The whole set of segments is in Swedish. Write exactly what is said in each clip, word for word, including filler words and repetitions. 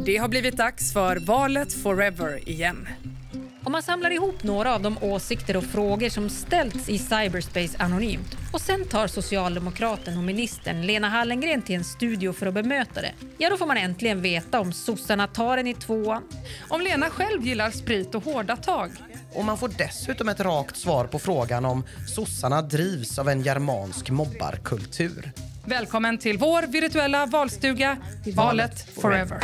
Det har blivit dags för valet forever igen. Om man samlar ihop några av de åsikter och frågor som ställts i cyberspace anonymt och sen tar socialdemokraten och ministern Lena Hallengren till en studio för att bemöta det, ja då får man äntligen veta om sossarna tar den i tvåan. Om Lena själv gillar sprit och hårda tag. Och man får dessutom ett rakt svar på frågan om sossarna drivs av en germansk mobbarkultur. Välkommen till vår virtuella valstuga, Valet Forever.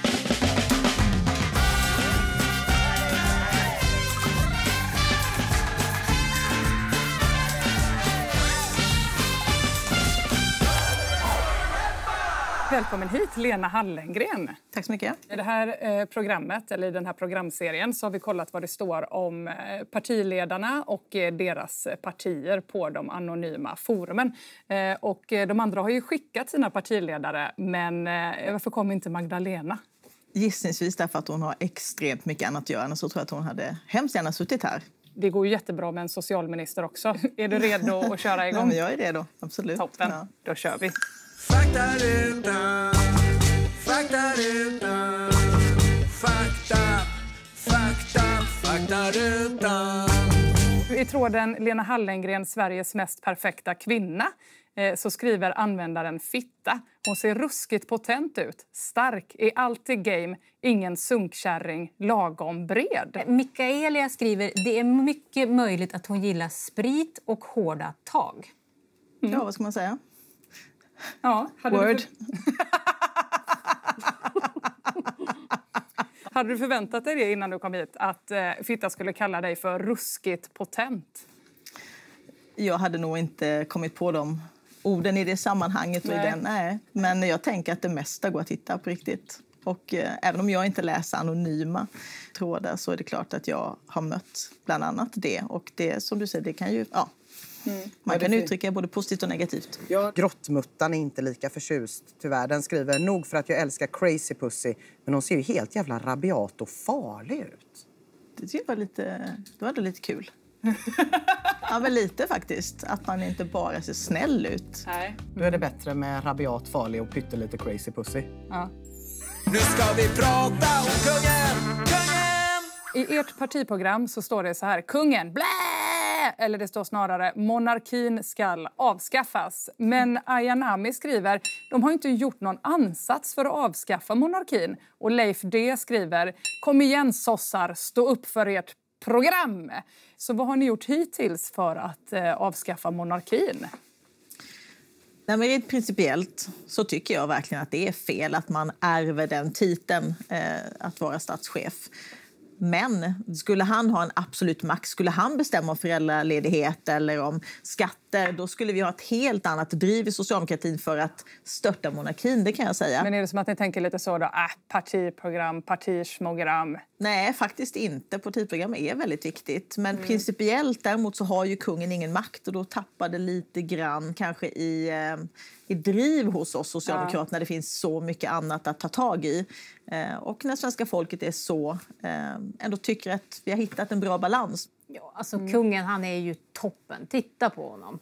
Välkommen hit, Lena Hallengren. Tack så mycket. I det här eh, programmet, eller i den här programserien, så har vi kollat vad det står om eh, partiledarna och eh, deras partier på de anonyma forumen. Eh, och eh, de andra har ju skickat sina partiledare, men eh, varför kom inte Magdalena? Gissningsvis därför att hon har extremt mycket annat att göra, så tror jag att hon hade hemskt gärna suttit här. Det går ju jättebra med en socialminister också. Är du redo att köra igång? Ja, men jag är redo, absolut. Toppen, Ja. Då kör vi. Faktarutan, faktarutan, fakta, fakta, faktarutan. I tråden Lena Hallengren, Sveriges mest perfekta kvinna, eh, så skriver användaren Fitta. Hon ser ruskigt potent ut. Stark, är alltid game, ingen sunkkärring, lagom bred. Mikaelia skriver, det är mycket möjligt att hon gillar sprit och hårda tag. Mm. Ja, vad ska man säga? Ja, hade Word. Du för... hade du förväntat dig det innan du kom hit? Att eh, Fitta skulle kalla dig för ruskigt potent? Jag hade nog inte kommit på de orden i det sammanhanget. Och nej. I den, nej. Men jag tänker att det mesta går att hitta på riktigt. Och eh, även om jag inte läser anonyma trådar så är det klart att jag har mött bland annat det. Och det som du säger, det kan ju... Ja. Mm. Man kan uttrycka både positivt och negativt. Ja. Grottmuttan är inte lika förtjust, tyvärr. Den skriver, nog för att jag älskar Crazy Pussy, men hon ser ju helt jävla rabiat och farlig ut. Det var lite, det var lite kul. Ja, men lite faktiskt. Att man inte bara ser snäll ut. Nej. Då är det bättre med rabiat, farlig och pyttelite Crazy Pussy. Ja. Nu ska vi prata om kungen, kungen! I ert partiprogram så står det så här, kungen, blä! Eller det står snarare, monarkin ska avskaffas. Men Ayanami skriver, de har inte gjort någon ansats för att avskaffa monarkin. Och Leif D skriver, kom igen sossar, stå upp för ert program. Så vad har ni gjort hittills för att eh, avskaffa monarkin? Nej, men rent principiellt så tycker jag verkligen att det är fel att man ärver den titeln eh, att vara statschef. Men skulle han ha en absolut makt, skulle han bestämma om föräldraledighet eller om skatter, då skulle vi ha ett helt annat driv i socialdemokratin för att störta monarkin, det kan jag säga. Men är det som att ni tänker lite så då, äh, partiprogram, partismogram? Nej, faktiskt inte. Partiprogram är väldigt viktigt. Men mm. principiellt däremot så har ju kungen ingen makt och då tappar det lite grann kanske i, eh, i driv hos oss socialdemokrater, ja. När det finns så mycket annat att ta tag i. Eh, och när svenska folket är så eh, ändå tycker att vi har hittat en bra balans. Ja, alltså mm. kungen, han är ju toppen. Titta på honom.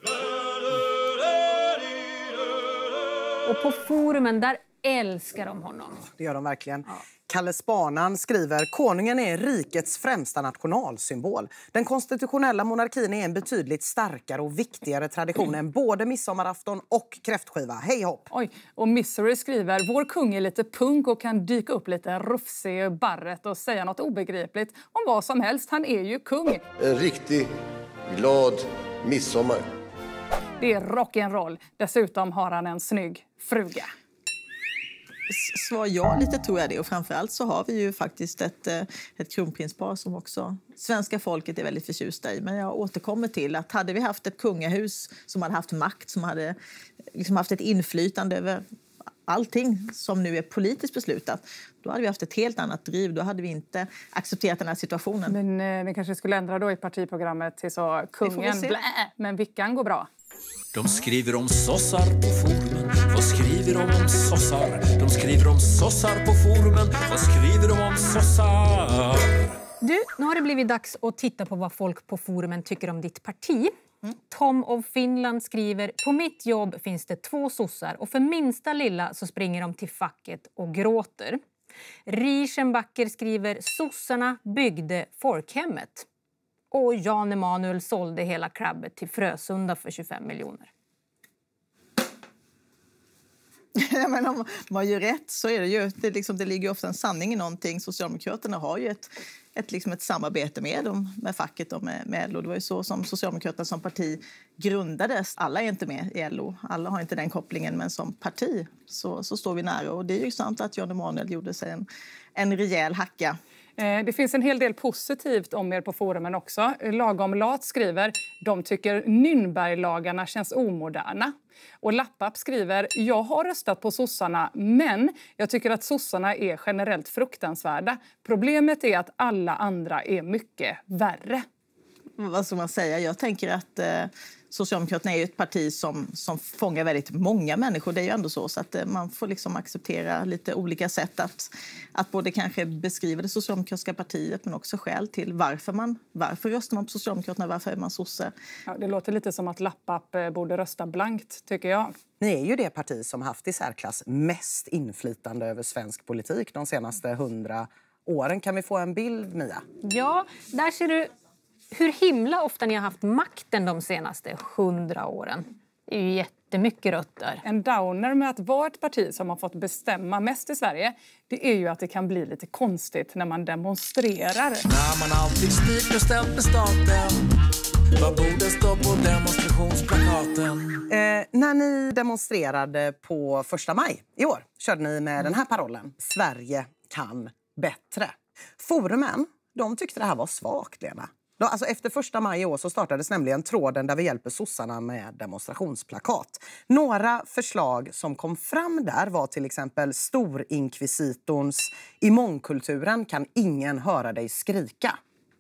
Och på forumen, där älskar de honom. Det gör de verkligen. Ja. Kalle Spanan skriver, konungen är rikets främsta nationalsymbol. Den konstitutionella monarkin är en betydligt starkare och viktigare tradition än både midsommarafton och kräftskiva. Hej hopp! Oj, och Misery skriver, vår kung är lite punk och kan dyka upp lite rufsig i barret och säga något obegripligt om vad som helst. Han är ju kung. En riktig glad midsommar. Det är rock'n'roll. Dessutom har han en snygg fruga. Svar ja, lite tror jag det. Och framförallt så har vi ju faktiskt ett, ett kronprinspar som också svenska folket är väldigt förtjusta i. Men jag återkommer till att hade vi haft ett kungahus som hade haft makt, som hade liksom haft ett inflytande över allting som nu är politiskt beslutat, då hade vi haft ett helt annat driv. Då hade vi inte accepterat den här situationen. Men eh, ni kanske skulle ändra då i partiprogrammet till så kungen, blä, men Vickan går bra. De skriver om sossar på forumen. Vad skriver de om sossar? De skriver om sossar på forumen. Vad skriver de om sossar? Du, nu har det blivit dags att titta på vad folk på forumen tycker om ditt parti. Mm. Tom of Finland skriver, på mitt jobb finns det två sossar och för minsta lilla så springer de till facket och gråter. Rieschenbacher skriver sossarna byggde folkhemmet. Och Jan Emanuel sålde hela krabbet till Frösunda för tjugofem miljoner. Ja, men om man gör rätt så är det ju, det, liksom, det ligger ofta en sanning i någonting. Socialdemokraterna har ju ett, ett, liksom ett samarbete med, dem, med facket och med, med L O. Det var ju så som Socialdemokraterna som parti grundades. Alla är inte med i L O, alla har inte den kopplingen, men som parti så, så står vi nära. Och det är ju sant att Jan Emanuel gjorde sig en, en rejäl hacka. Det finns en hel del positivt om er på forumen också. Lagom Lat skriver, de tycker Nürnberglagarna känns omoderna. Och Lappap skriver, jag har röstat på sossarna, men jag tycker att sossarna är generellt fruktansvärda. Problemet är att alla andra är mycket värre. Vad ska man säga? Jag tänker att eh, Socialdemokraterna är ju ett parti som, som fångar väldigt många människor. Det är ju ändå så, så att eh, man får liksom acceptera lite olika sätt att, att både kanske beskriva det socialdemokratiska partiet, men också skäl till varför man varför röstar man på Socialdemokraterna, varför är man sosse. Ja, det låter lite som att Lappap borde rösta blankt, tycker jag. Ni är ju det parti som haft i särklass mest inflytande över svensk politik de senaste hundra åren. Kan vi få en bild, Mia? Ja, där ser du hur himla ofta ni har haft makten de senaste hundra åren. Det är ju jättemycket rött där. En downer med att vara ett parti som har fått bestämma mest i Sverige, det är ju att det kan bli lite konstigt när man demonstrerar. När man alltid styrt och ställt med staten, vad borde stå på demonstrationsplakaten? Eh, när ni demonstrerade på första maj i år körde ni med den här parollen. Sverige kan bättre. Forumen, de tyckte det här var svagt, Lena. Då, alltså efter första maj i år så startades nämligen tråden där vi hjälper sossarna med demonstrationsplakat. Några förslag som kom fram där var till exempel storinkvisitorns i mångkulturen kan ingen höra dig skrika.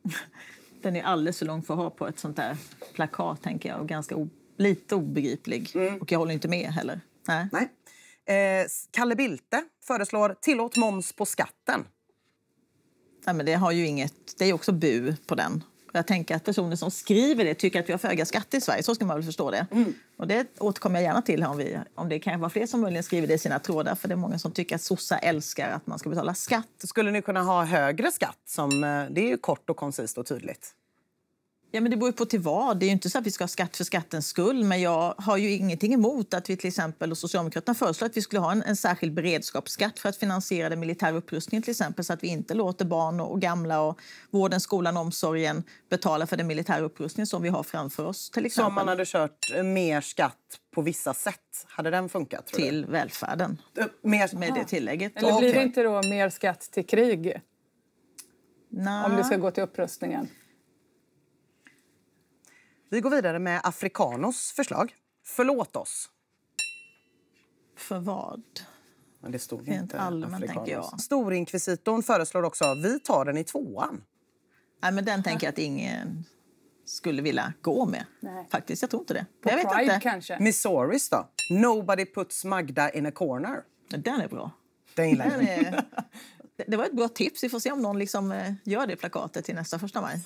Den är alldeles för lång för att ha på ett sånt där plakat, tänker jag. Och ganska o- lite obegriplig. Mm. Och jag håller inte med heller. Nej. Nej. Eh, Kalle Bilte föreslår tillåt moms på skatten. Nej, men det har ju inget, det är också bu på den. Jag tänker att personer som skriver det tycker att vi har för höga skatter i Sverige. Så ska man väl förstå det. Mm. Och det återkommer jag gärna till här om, vi, om det kan vara fler som möjligen skriver det i sina trådar. För det är många som tycker att sossa älskar att man ska betala skatt. Skulle ni kunna ha högre skatt? Som, det är ju kort och koncist och tydligt. Ja, men det beror ju på till vad. Det är ju inte så att vi ska ha skatt för skattens skull. Men jag har ju ingenting emot att vi till exempel, och Socialdemokraterna föreslår att vi skulle ha en, en särskild beredskapsskatt för att finansiera den militära upprustningen till exempel. Så att vi inte låter barn och, och gamla och vården, skolan och omsorgen betala för den militära upprustningen som vi har framför oss. Till exempel. Så om man hade kört mer skatt på vissa sätt, hade den funkat? Tror till du? Välfärden. Mer... Med det tillägget. Eller blir det Okay. inte då mer skatt till krig? Nå. Om det ska gå till upprustningen. Vi går vidare med Afrikanos förslag. Förlåt oss. För vad? Men det stod Rent inte allmänt, Afrikanos. tänker jag. Storinkvisitorn föreslår också vi tar den i tvåan. Nej, men den tänker jag att ingen skulle vilja gå med. Nej. Faktiskt, jag tror inte det. På jag vet Pride inte. kanske? Missouris då? Nobody puts Magda in a corner. Den är bra. Den gillar Den jag. är... Det var ett bra tips. Vi får se om någon liksom eh, gör det plakatet till nästa första maj.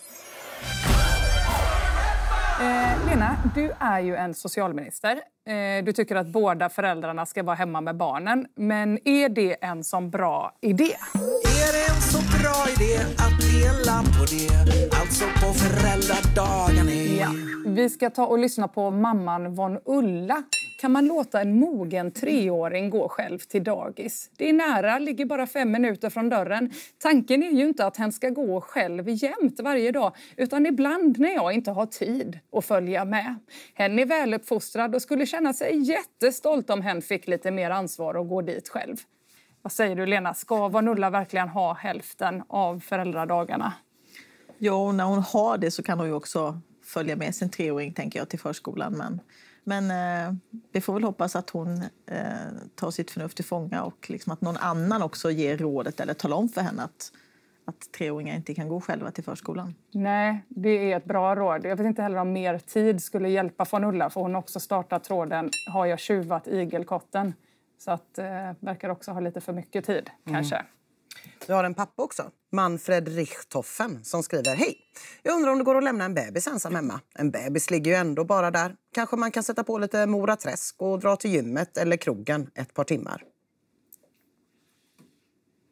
Eh, Lena, du är ju en socialminister. Eh, du tycker att båda föräldrarna ska vara hemma med barnen. Men är det en sån bra idé? Är det en så bra idé att dela på det? Alltså på föräldradagen är... Ja. Vi ska ta och lyssna på mamman von Ulla. Kan man låta en mogen treåring gå själv till dagis? Det är nära, ligger bara fem minuter från dörren. Tanken är ju inte att hen ska gå själv jämt varje dag, utan ibland när jag inte har tid att följa med. Hen är väluppfostrad och skulle känna sig jättestolt om hen fick lite mer ansvar och gå dit själv. Vad säger du, Lena? Ska von Ulla verkligen ha hälften av föräldradagarna? Jo, när hon har det så kan hon ju också följa med sin treåring, tänker jag, till förskolan. Men, men eh, vi får väl hoppas att hon eh, tar sitt förnuft till fånga och liksom att någon annan också ger rådet eller talar om för henne att, att treåringar inte kan gå själva till förskolan. Nej, det är ett bra råd. Jag vet inte heller om mer tid skulle hjälpa von Ulla, för hon har också startat tråden Har jag tjuvat igelkotten? Så att eh, verkar också ha lite för mycket tid, mm. kanske. Vi har en pappa också, Manfred Richthofen, som skriver: hej, jag undrar om det går att lämna en bebis ensam hemma. En bebis ligger ju ändå bara där. Kanske man kan sätta på lite Mora Träsk och dra till gymmet eller krogen ett par timmar.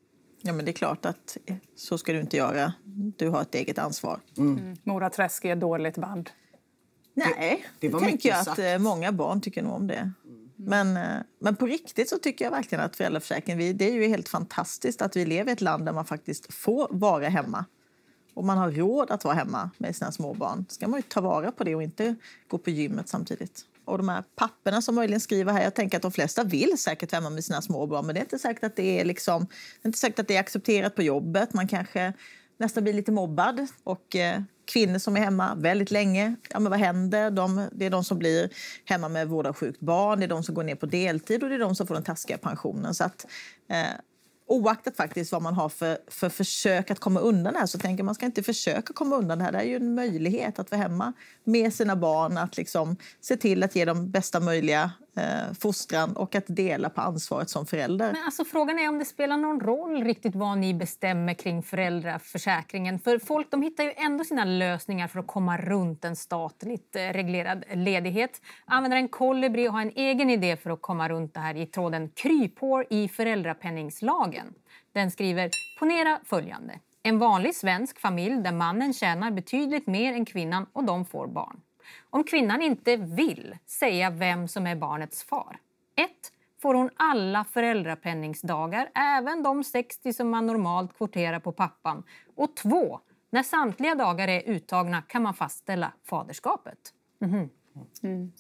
Ja, men det är klart att så ska du inte göra. Du har ett eget ansvar. Mm. Mm. Mora Träsk är ett dåligt band. Nej, det, det tänker jag sagt. Att många barn tycker nog om det. Mm. Men, men på riktigt så tycker jag verkligen att föräldraförsäkringen, vi, det är ju helt fantastiskt att vi lever i ett land där man faktiskt får vara hemma. Och man har råd att vara hemma med sina småbarn. Ska man ju ta vara på det och inte gå på gymmet samtidigt. Och de här papperna som möjligen skriver här, jag tänker att de flesta vill säkert vara hemma med sina småbarn. Men det är inte säkert att det är, liksom, det är, inte säkert att det är accepterat på jobbet. Man kanske nästan blir lite mobbad. Och eh, kvinnor som är hemma väldigt länge, ja men vad händer? De, det är de som blir hemma med vård av sjukt barn. Det är de som går ner på deltid och det är de som får den taskiga pensionen. Så att... Eh, Oaktat faktiskt vad man har för, för försök att komma undan det här, så tänker man ska inte försöka komma undan det här. Det är ju en möjlighet att vara hemma med sina barn, att liksom se till att ge dem bästa möjliga eh, fostran och att dela på ansvaret som förälder. Men alltså, frågan är om det spelar någon roll riktigt vad ni bestämmer kring föräldraförsäkringen. För folk, de hittar ju ändå sina lösningar för att komma runt en statligt eh, reglerad ledighet. Använder en kolibri och har en egen idé för att komma runt det här i tråden kryphår i föräldrapenningslagen. Den skriver, ponera följande. En vanlig svensk familj där mannen tjänar betydligt mer än kvinnan och de får barn. Om kvinnan inte vill säga vem som är barnets far. ett. Får hon alla föräldrapenningsdagar, även de sextio som man normalt kvoterar på pappan. Och två. När samtliga dagar är uttagna kan man fastställa faderskapet. Mm-hmm. Mm.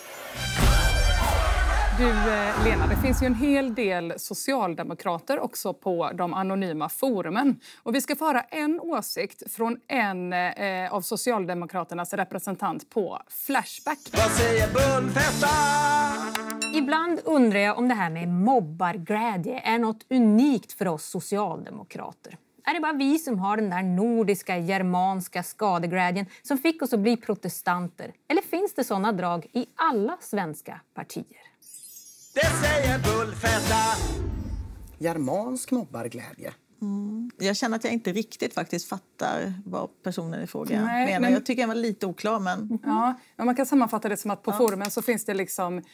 Du, Lena, det finns ju en hel del socialdemokrater också på de anonyma forumen. Och vi ska få höra en åsikt från en eh, av Socialdemokraternas representant på Flashback. Vad säger Bullfesta? Ibland undrar jag om det här med mobbarglädje är något unikt för oss socialdemokrater. Är det bara vi som har den där nordiska, germanska skadeglädjen som fick oss att bli protestanter? Eller finns det sådana drag i alla svenska partier? Det säger Bullfetta. Germansk mobbarglädje. Mm. Jag känner att jag inte riktigt faktiskt fattar vad personen i fråga Nej, menar. Men... Jag tycker jag var lite oklar. Men... Ja, man kan sammanfatta det som att på ja. forumen så finns det liksom... Eh,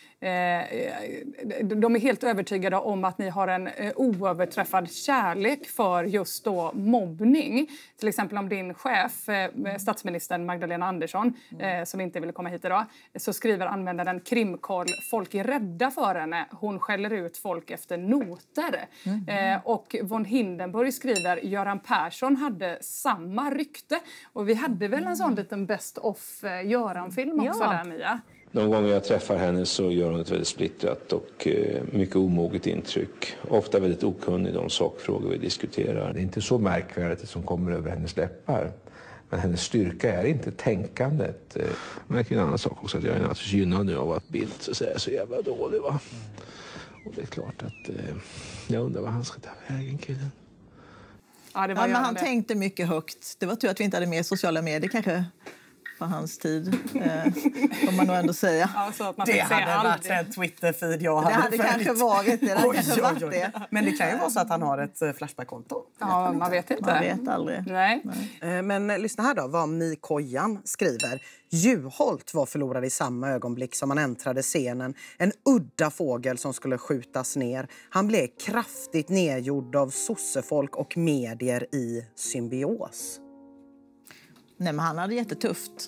de är helt övertygade om att ni har en eh, oöverträffad kärlek för just då mobbning. Till exempel om din chef, eh, statsministern Magdalena Andersson, eh, som inte ville komma hit idag, så skriver användaren Krimkoll, folk är rädda för henne. Hon skäller ut folk efter noter. Mm. Eh, och von Hindenburg skriver, Göran Persson hade samma rykte. Och vi hade väl en sån liten best of Göran-film också ja. där, Mia? De gånger jag träffar henne så gör hon ett väldigt splittrat och mycket omoget intryck. Ofta väldigt okunnig i de sakfrågor vi diskuterar. Det är inte så märkvärdigt som kommer över hennes läppar. Men hennes styrka är inte tänkandet. Men det är en annan sak också, att jag är naturligtvis gynnad nu av att Bildt så, säga, så jävla dålig, va? Och det är klart att eh, jag undrar vad han ska ta vägen, killen. Ja, det var ja, men han det. tänkte mycket högt. Det var tur att vi inte hade mer sociala medier kanske på hans tid. Eh, om man nog ändå säga. Ja, så att man det hade säga varit en Twitter-feed jag hade. Det hade följt. kanske varit det. det, oj, kanske oj, varit oj. det. Men det kan ju vara så att han har ett Flashback-konto. Ja, man vet inte. Man vet aldrig. Nej. Nej. Men lyssna här då, vad Mikojan skriver. Juholt var förlorad i samma ögonblick som han äntrade scenen. En udda fågel som skulle skjutas ner. Han blev kraftigt nedgjord av sossefolk och medier i symbios. Nej, men han hade jättetufft.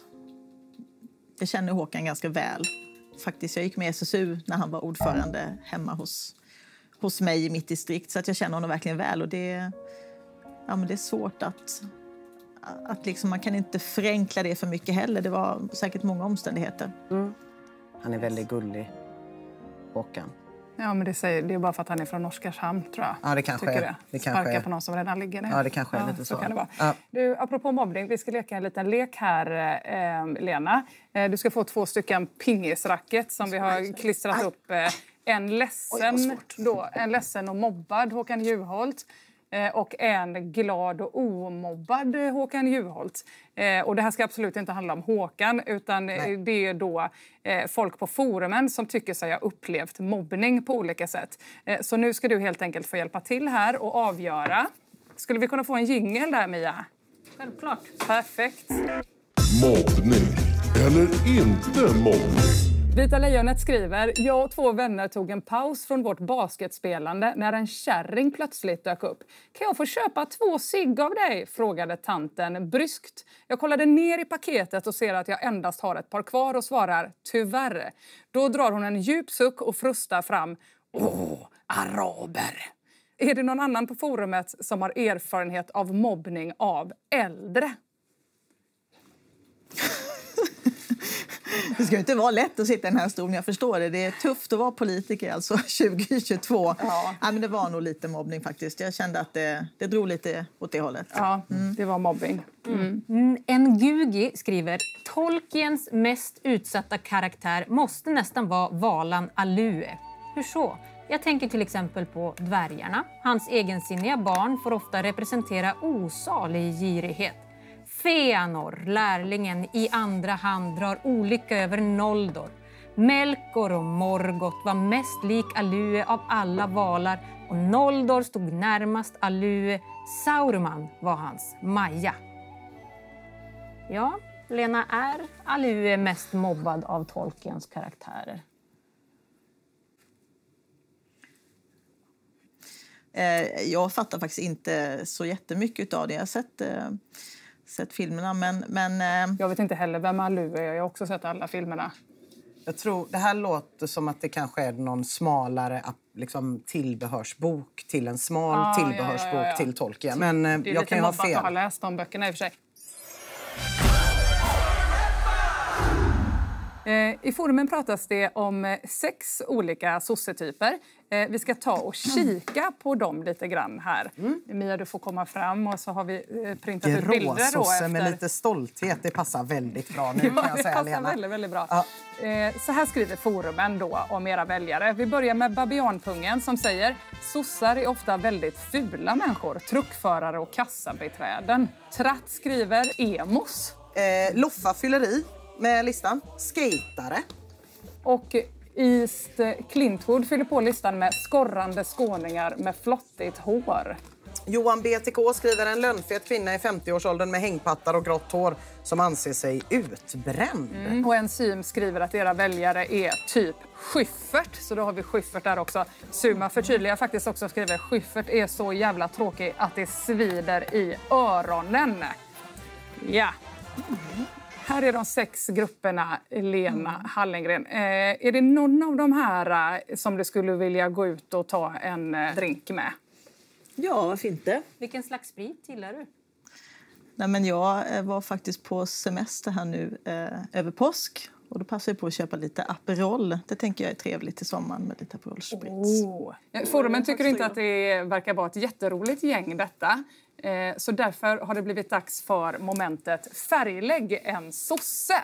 Jag känner Håkan ganska väl. Faktiskt, jag gick med i S S U när han var ordförande hemma hos, hos mig i mitt distrikt. Så att jag känner honom verkligen väl. Och det, ja, men det är svårt att... att liksom, man kan inte förenkla det för mycket heller. Det var säkert många omständigheter. Mm. Han är väldigt gullig, Håkan. Ja, men det, säger, det är bara för att han är från Oskarshamn, tror jag. Ja, det kanske Tycker är. Det. Det Sparka kanske är. på någon som redan ligger ner. Ja, det kanske är ja, lite så. så kan det vara. Ja. Du, apropå mobbning, vi ska leka en liten lek här, eh, Lena. Eh, du ska få två stycken pingisracket som vi har klistrat upp. Eh, en, ledsen, Oj, då, en ledsen och mobbad Håkan Juholt. Och en glad och omobbad Håkan Juholt. Eh, och det här ska absolut inte handla om Håkan, utan Nej. det är då eh, folk på forumen som tycker sig ha upplevt mobbning på olika sätt. Eh, så nu ska du helt enkelt få hjälpa till här och avgöra. Skulle vi kunna få en jingle där, Mia? Självklart. Perfekt. Mobbning eller inte mobbning? Vita Lejonet skriver, jag och två vänner tog en paus från vårt basketspelande när en kärring plötsligt dök upp. Kan jag få köpa två cigg av dig? Frågade tanten bryskt. Jag kollade ner i paketet och ser att jag endast har ett par kvar och svarar tyvärr. Då drar hon en djup suck och frustar fram. Åh, araber! Är det någon annan på forumet som har erfarenhet av mobbning av äldre? Det ska ju inte vara lätt att sitta i den här stolen, jag förstår det. Det är tufft att vara politiker alltså tjugo tjugotvå. Ja. Ja, men det var nog lite mobbning faktiskt. Jag kände att det, det drog lite åt det hållet. Ja, mm. det var mobbning. Mm. Mm. En Gugi skriver, Tolkiens mest utsatta karaktär måste nästan vara Valan Alue. Hur så? Jag tänker till exempel på dvärgarna. Hans egensinniga barn får ofta representera osalig girighet. Feanor, lärlingen, i andra hand drar olycka över Noldor. Melkor och Morgoth var mest lik Alue av alla valar och Noldor stod närmast Alue. Sauron var hans Maja. Ja, Lena, är Alue mest mobbad av Tolkiens karaktärer? Jag fattar faktiskt inte så jättemycket av det. Jag har sett, sett filmerna, men... men jag vet inte heller vem Alue är. Jag har också sett alla filmerna. Jag tror, det här låter som att det kanske är någon smalare liksom, tillbehörsbok till en smal ah, tillbehörsbok ja, ja, ja. till Tolkien. Men det är jag kan ju ha fel. Det är lite mobbat att ha läst de böckerna i och för sig. I forumen pratas det om sex olika sossetyper. Vi ska ta och kika på dem lite grann här. Mm. Mia, du får komma fram och så har vi printat ut bilder. Gråsosse efter... med lite stolthet, det passar väldigt bra nu, ja, kan jag säga, det passar Lena. väldigt, väldigt bra. Ja. Så här skriver forumen då om era väljare. Vi börjar med Babianpungen som säger, sossar är ofta väldigt fula människor, truckförare och kassabiträden. Tratt skriver emos. Eh, Loffa fyller i med listan. Skatare. Och East Clintwood fyller på listan med skorrande skåningar med flottigt hår. Johan B T K skriver en lönnfet kvinna i femtioårsåldern med hängpattar och grått hår som anser sig utbränd. Mm. Och Enzym skriver att era väljare är typ Schyffert. Så då har vi Schyffert där också. Suma förtydligar faktiskt också, skriver Schyffert är så jävla tråkig att det svider i öronen. Ja. Mm. Här är de sex grupperna, Lena mm. Hallengren. Eh, är det någon av de här eh, som du skulle vilja gå ut och ta en eh, drink med? Ja, varför inte? Vilken slags sprit gillar du? Nej, men jag var faktiskt på semester här nu eh, över påsk. Och då passar jag på att köpa lite Aperol. Det tänker jag är trevligt i sommaren med lite Aperol spritz. Oh. Forumen tycker inte att det verkar vara ett jätteroligt gäng detta. Eh, så därför har det blivit dags för momentet Färglägg en sosse.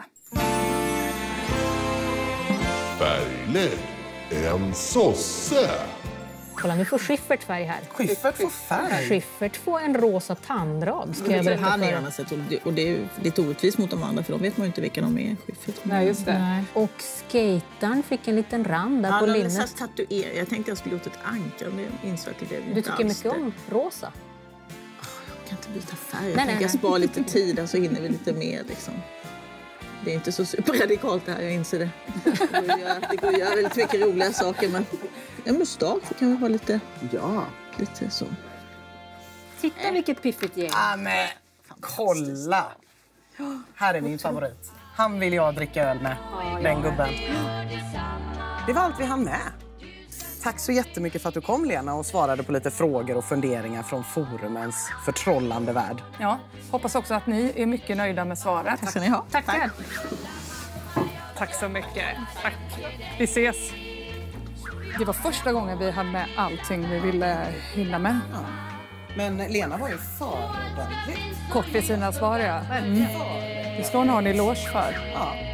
Färglägg en sosse. Kolla, nu får Schyffert färg här. Schyffert får färg? Schyffert får en rosa tandrad. Ska jag berätta han gärna sett, och det är lite orättvist mot de andra för de vet man ju inte vilka de är. Schyffert. Nej, just det. Nej. Och skataren fick en liten rand där ja, på linnet. Tatuer. Jag tänkte jag skulle gjort ett ankar, men jag insåg att det blev Du tycker mycket det. om rosa? Jag kan inte byta färg. Jag nej, tänker nej, nej. spara lite tid så hinner vi lite mer liksom. Det är inte så superradikalt det här, jag inser det. Det går att göra, det går att göra väldigt mycket roliga saker, men en mustasch kan vi vara lite, ja. lite så. Titta vilket piffigt gäng. Ja, men kolla! Här är min favorit. Han vill jag dricka öl med, ja, den ja. gubben. Det var allt vi hann med. Tack så jättemycket för att du kom, Lena, och svarade på lite frågor och funderingar från forumens förtrollande värld. Ja, hoppas också att ni är mycket nöjda med svaret. Tack ska ni ha. Tack. Tack. Tack så mycket. Tack. Vi ses. Det var första gången vi hade med allting vi ville hinna med. Ja. Men Lena var ju föredömlig. Kort vid sina svar, ja. Mm. Det ska hon ha en eloge för. Ja.